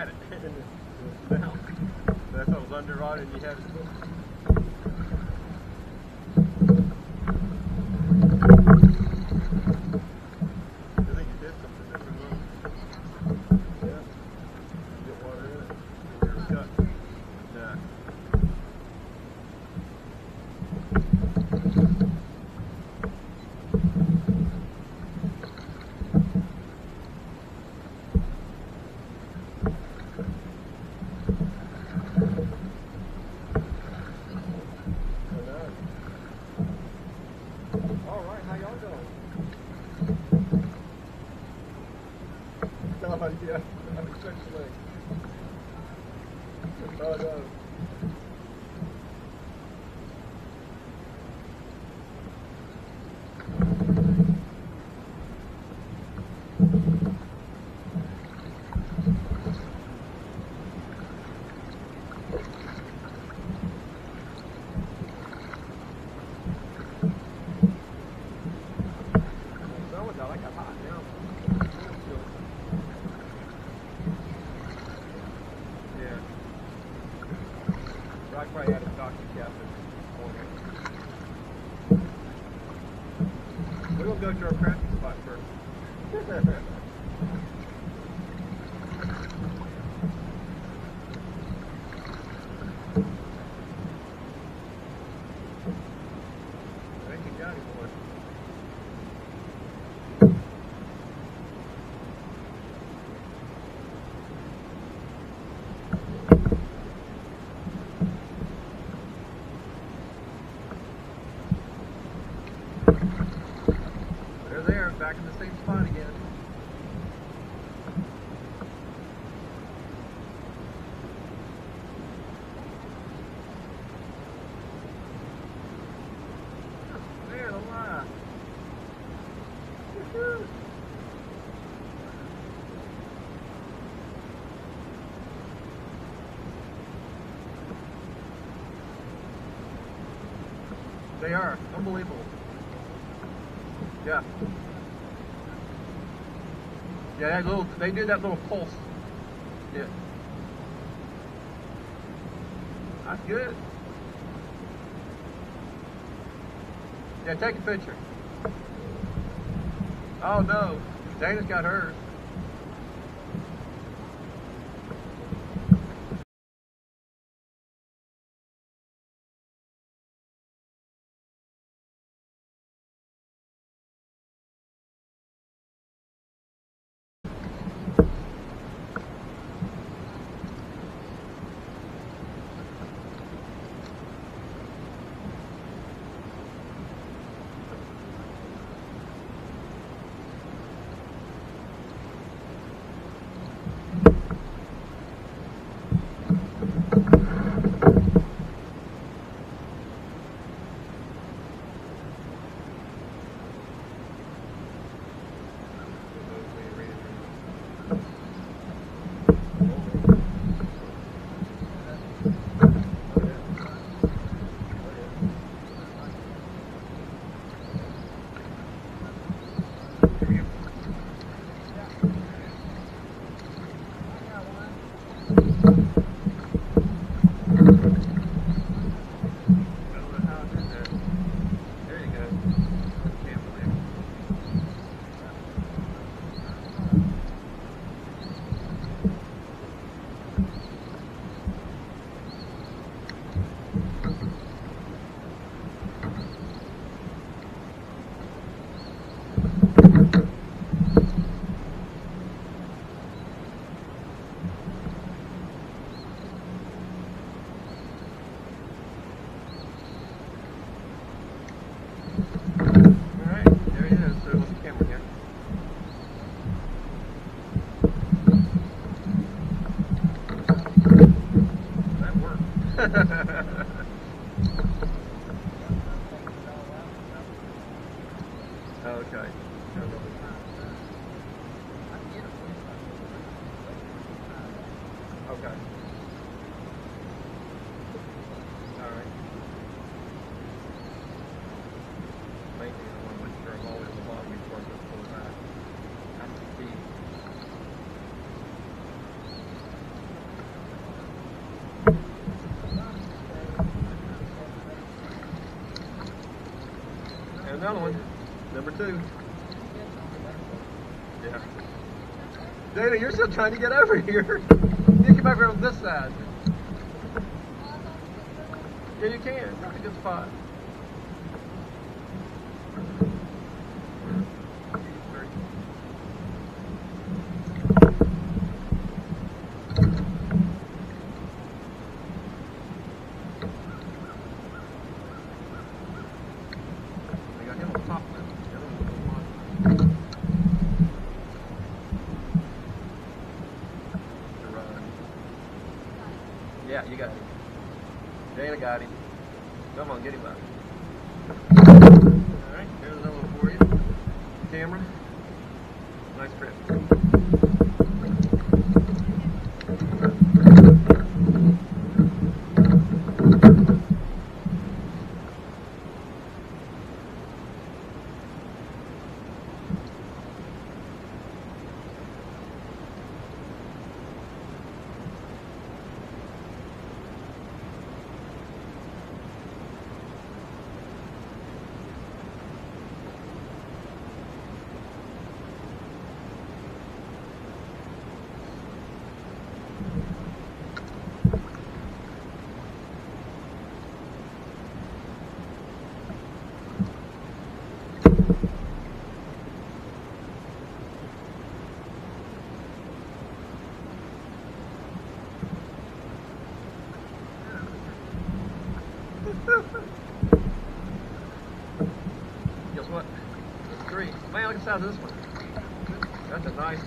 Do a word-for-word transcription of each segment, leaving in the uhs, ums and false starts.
it. Now, that's what was under rod and you had it. I think you did something different, though. Yeah. Get water in it. You're stuck. Yeah. Oh, yeah, unexpectedly. Oh, no. I probably had a doctor captain for me. We're going to go to our Crappie spot first. I think he got him one. They're there, back in the same spot again. There, the line. Woohoo! They are unbelievable. Yeah. Yeah, that little, they do that little pulse. Yeah. That's good. Yeah, take a picture. Oh no, Dana's got hers. Okay. Okay. All right. Main thing I want to make sure I'm always at the bottom before I go pull it back. That's the key. another one. Number two. Yeah. Dana, you're still trying to get over here. You come over on this side. Yeah, you can. That's a good spot. Yeah, you got him. Dana got him. Come on, get him up. Alright, here's another one for you. Camera. Nice print. Guess what? That's three. Man, look at the size of this one. That's a nice.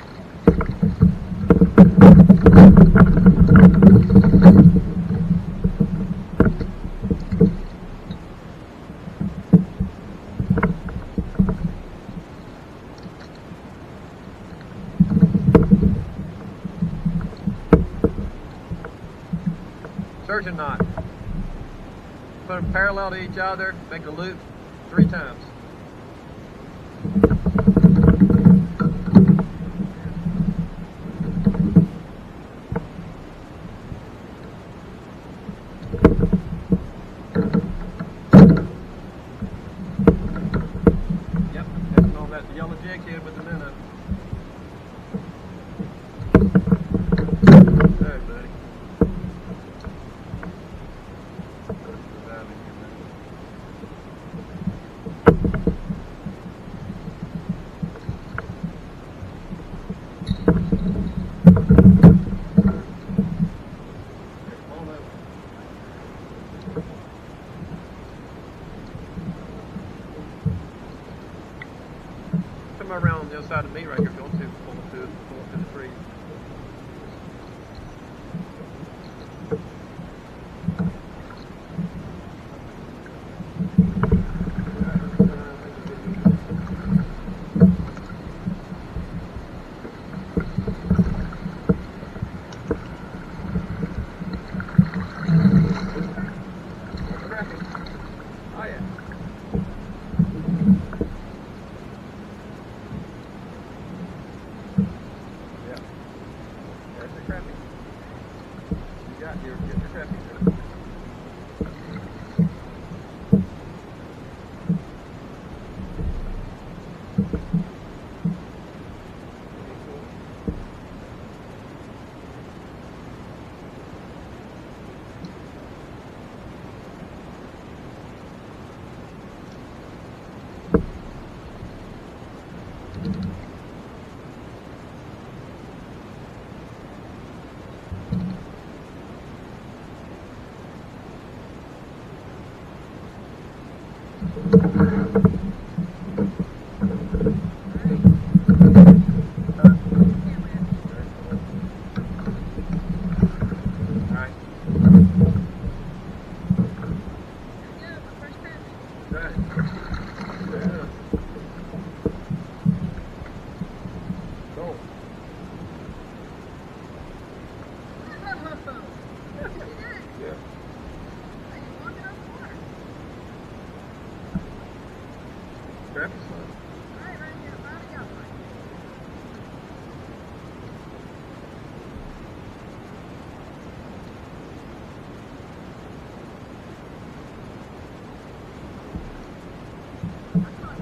Surgeon knot. Put them parallel to each other, make a loop three times. Yep, that's all that yellow jig head with the minnow. There, buddy. Come around on the other side of me right here if you want to. Pull it to, pull it to the tree. Oh yeah. Yeah. There's the crappie. You got your, get your crappie too. Crappie slide. Right, right here, right here. Come on.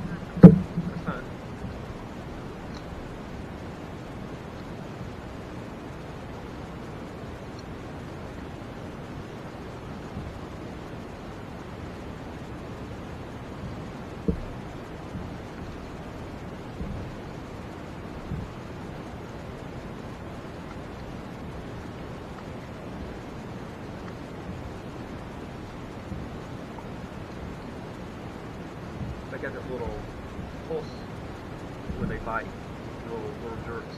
got this little pulse when they bite, little little jerks.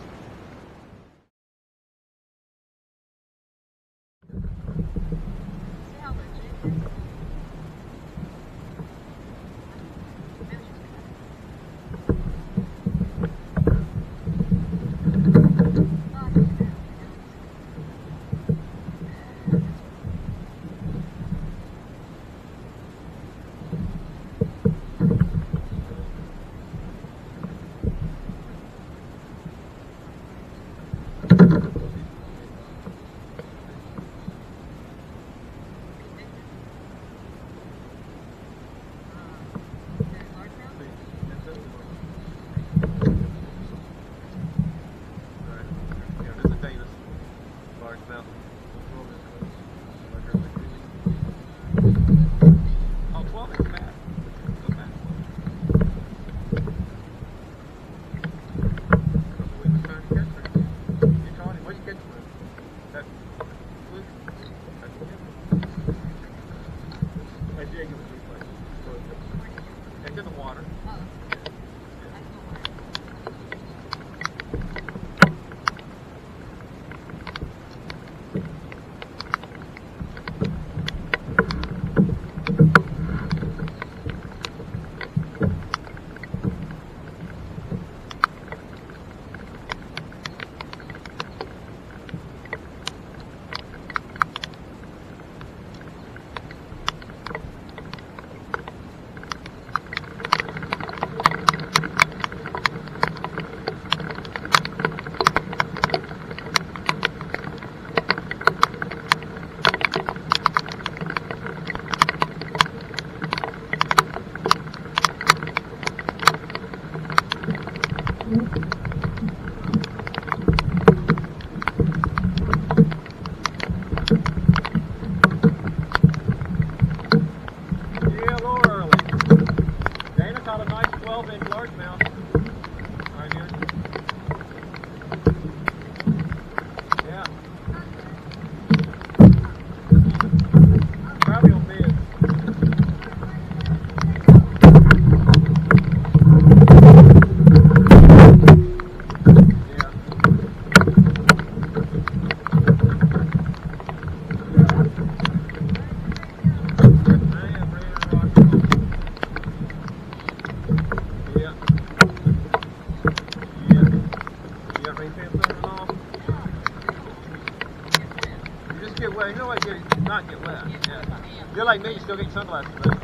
You're like me, you still get your sunglasses back.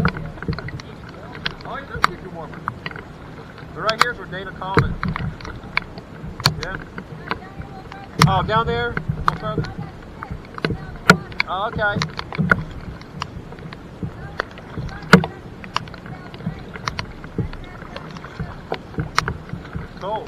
Oh, you do keep your warmer. But right here's where Dana called it. Yeah. Oh, down there? A little further? Oh, okay. Cool.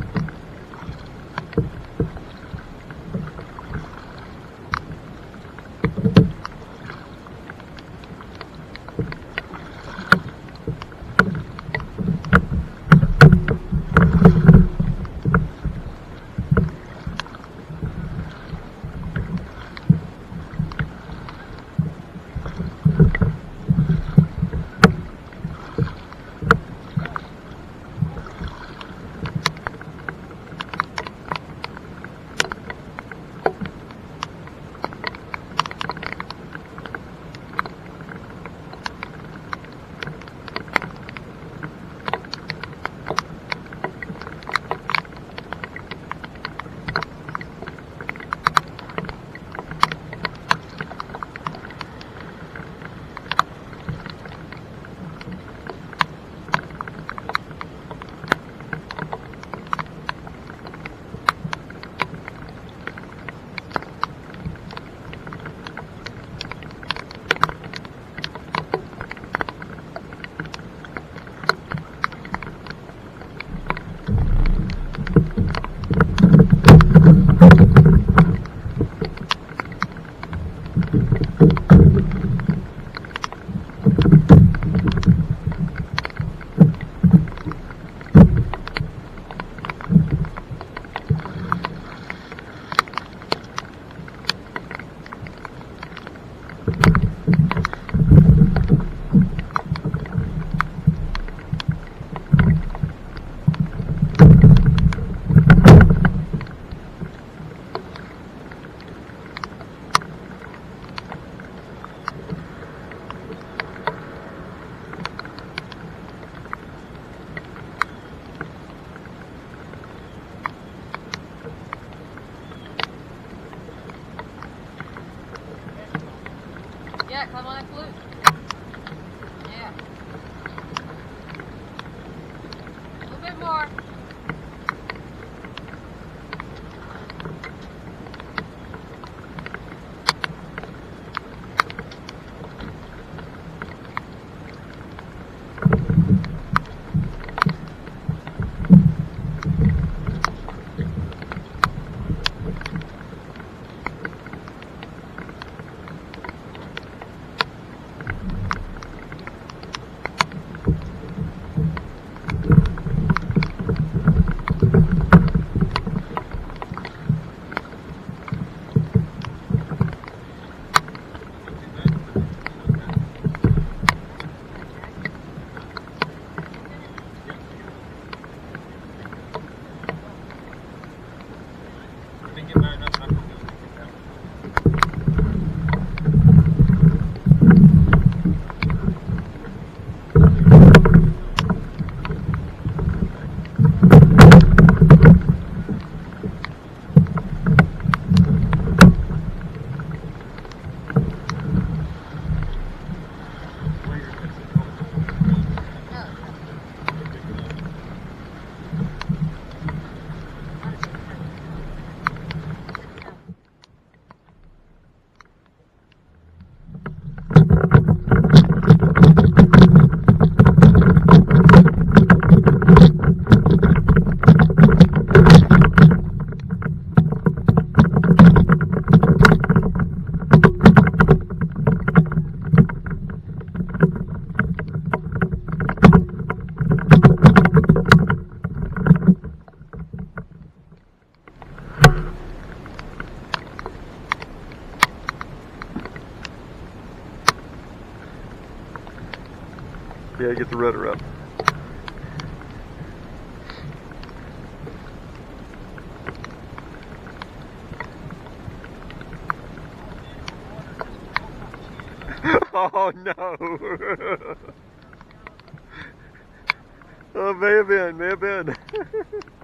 Yeah, come on, that's loose. Yeah. A little bit more. Yeah, get the rudder up. Oh no! Oh, may have been, may have been.